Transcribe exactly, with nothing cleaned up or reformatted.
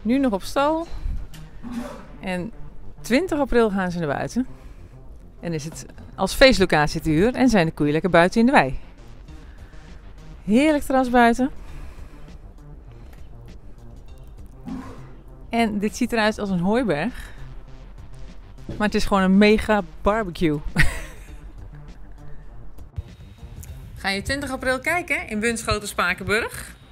Nu nog op stal. En twintig april gaan ze naar buiten. En is het als feestlocatie te huur en zijn de koeien lekker buiten in de wei. Heerlijk terras buiten. En dit ziet eruit als een hooiberg. Maar het is gewoon een mega barbecue. Ga je twintig april kijken in Bunschoten Spakenburg?